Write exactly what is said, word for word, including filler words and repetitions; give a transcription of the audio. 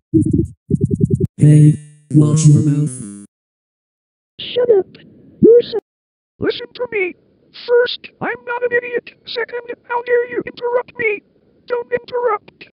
Hey, watch your mouth. Shut up. You're so... Listen to me. First, I'm not an idiot. Second, how dare you interrupt me? Don't interrupt.